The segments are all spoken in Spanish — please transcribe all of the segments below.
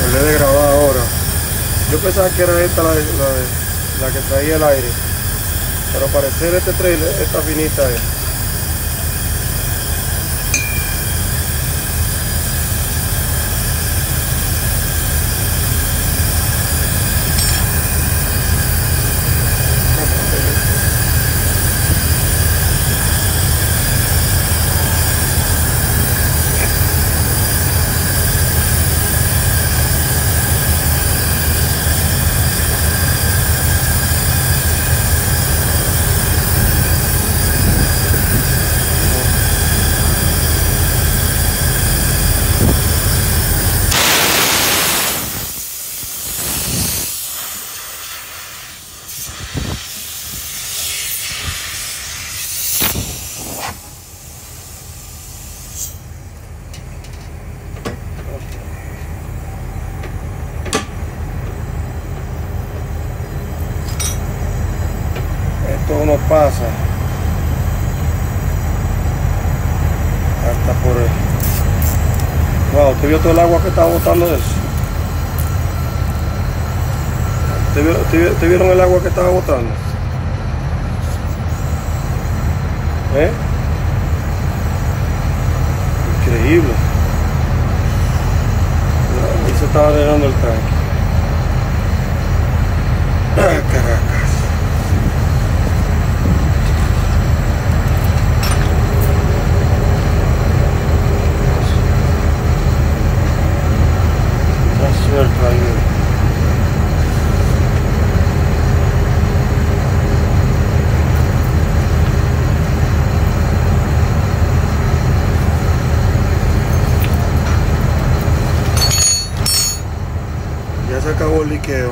Le de grabar ahora. Yo pensaba que era esta la que traía el aire, pero al parecer este trailer, esta finita es. Esto no pasa hasta por el... Wow, ¿usted vio todo el agua que estaba botando de eso? ¿Usted vieron el agua que estaba botando? Increíble. Ahí se estaba llenando el tanque. Caracas. Suelto ahí. Ya se acabó el liqueo.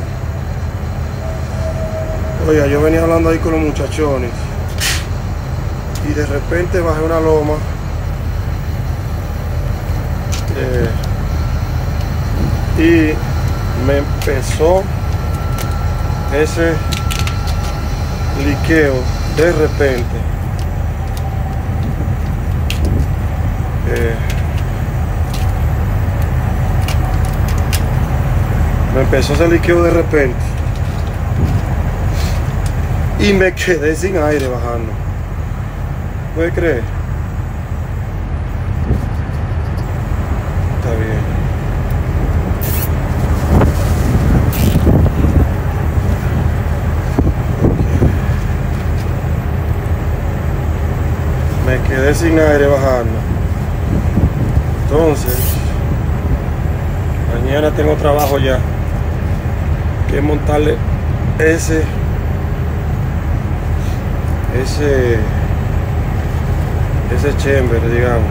Oiga, yo venía hablando ahí con los muchachones y de repente bajé una loma y me empezó ese liqueo de repente. Me empezó ese liqueo de repente y me quedé sin aire bajando. ¿Puede creer? Está bien. Me quedé sin aire bajando. Entonces, mañana tengo trabajo ya. Que montarle ese chamber, digamos.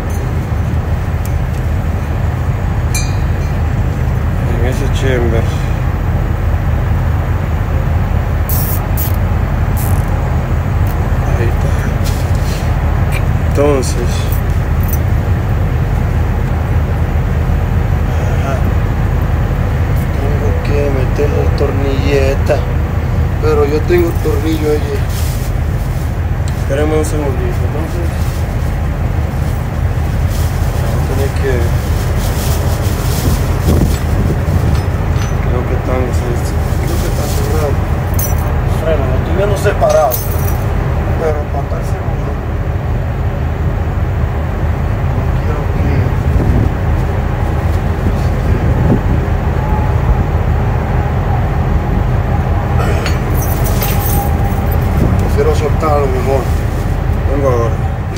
En ese chamber. Ahí está. Entonces, tengo que meterle el tornilleta, pero yo tengo el tornillo allí. Espérenme un segundito. Entonces, tengo que, creo que está cerrado. Bueno, lo estoy viendo separado, pero para estar seguro, no quiero que prefiero soltarlo mejor. Vengo ahora.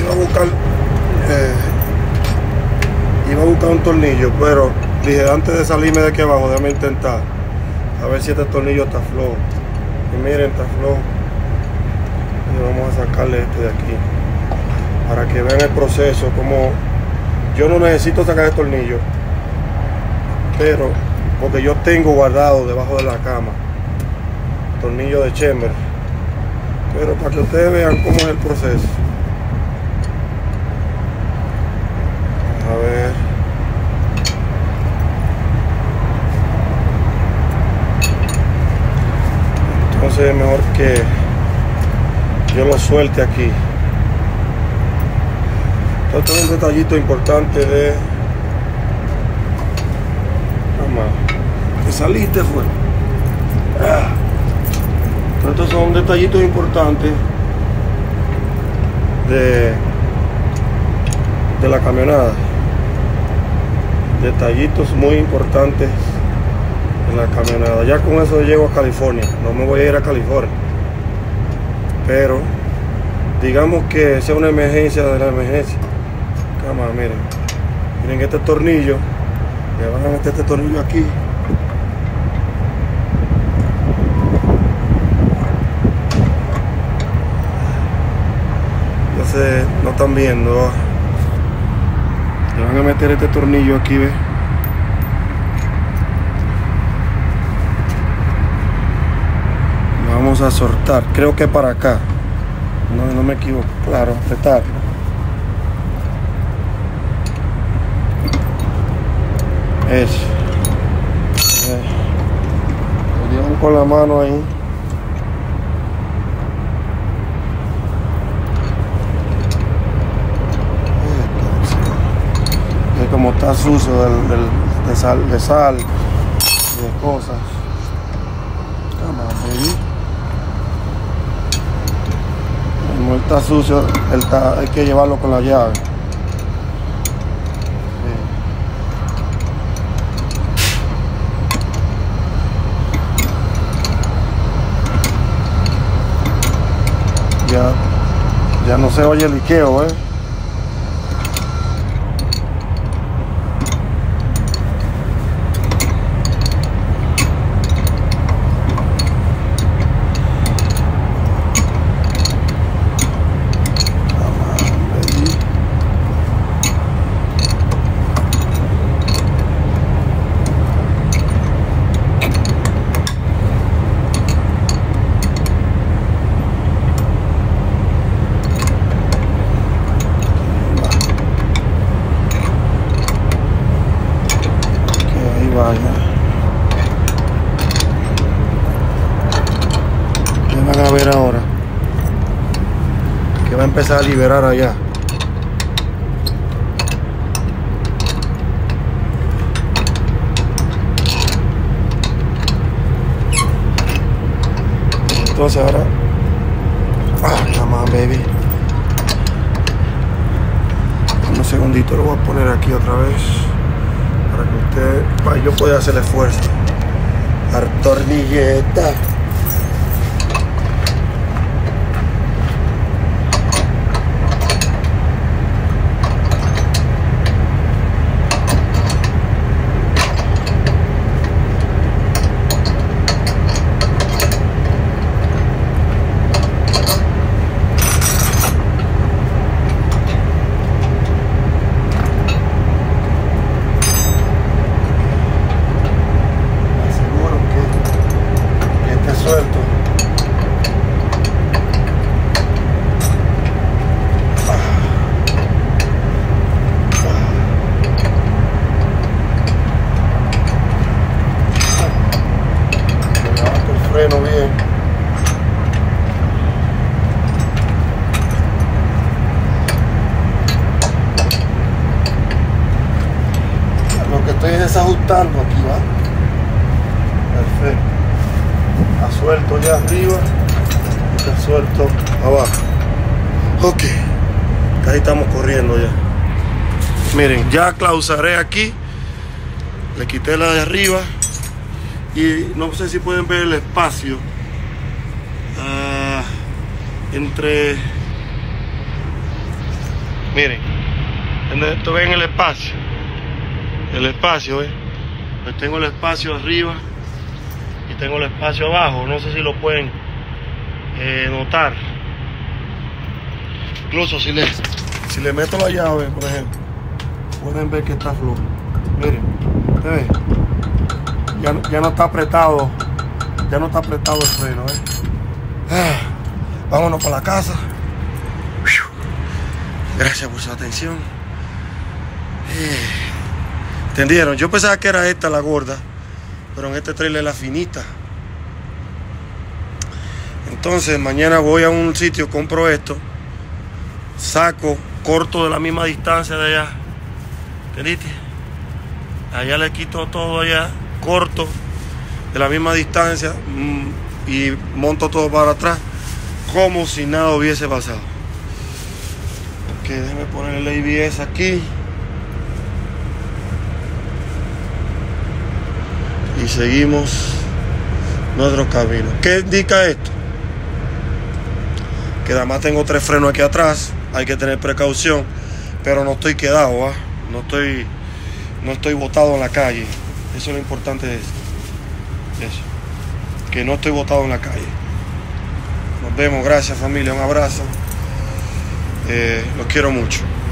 Iba a buscar un tornillo, pero dije antes de salirme de aquí abajo, déjame intentar a ver si este tornillo está flojo. Y miren, está flojo. Y vamos a sacarle este de aquí para que vean el proceso. Como yo no necesito sacar el tornillo, pero porque yo tengo guardado debajo de la cama tornillo de chamber, pero para que ustedes vean cómo es el proceso. A ver. Entonces es mejor que yo lo suelte aquí. Esto es un detallito importante de... Vamos. saliste fue. Estos son detallitos importantes de la camionada. Detallitos muy importantes en la camionada. Ya con eso llego a California. No me voy a ir a California, pero digamos que sea una emergencia de la emergencia. Cámara, miren este tornillo. Le van a meter este tornillo aquí. Ya sé, no están viendo. Le van a meter este tornillo aquí, ¿ves? Lo vamos a soltar. Creo que para acá. No me equivoco. Claro, apretar. Eso. Lo llevan con la mano ahí. Es como está sucio de sal y de cosas. Como está sucio, hay que llevarlo con la llave. Ya no se oye el liqueo, Van a ver ahora que va a empezar a liberar allá. Entonces ahora, come on, baby. Un segundito, lo voy a poner aquí otra vez para que yo pueda hacer el esfuerzo. Tornilleta. Bien. Lo que estoy desajustando aquí, ¿va? Perfecto. Está suelto ya arriba, está suelto abajo. Ok, ahí estamos corriendo ya. Miren, ya clausuré aquí, le quité la de arriba. Y no sé si pueden ver el espacio entre... Miren, esto ven el espacio. Pues tengo el espacio arriba y tengo el espacio abajo. No sé si lo pueden notar. Incluso si le meto la llave, por ejemplo, pueden ver que está flojo. Miren, ¿ustedes ven? Ya no está apretado. Ya no está apretado el freno, Vámonos para la casa. Gracias por su atención. ¿Entendieron? Yo pensaba que era esta la gorda, pero en este trailer es la finita. Entonces mañana voy a un sitio, compro esto, saco, corto de la misma distancia de allá. ¿Entendiste? Allá le quito todo allá, corto de la misma distancia y monto todo para atrás como si nada hubiese pasado. Ok, déjeme poner el ABS aquí y seguimos nuestro camino. ¿Qué indica esto? Que además tengo 3 frenos aquí atrás, hay que tener precaución, pero no estoy quedado, no estoy botado en la calle. Eso es lo importante de esto. Eso, que no estoy botado en la calle. Nos vemos, gracias familia, un abrazo, los quiero mucho.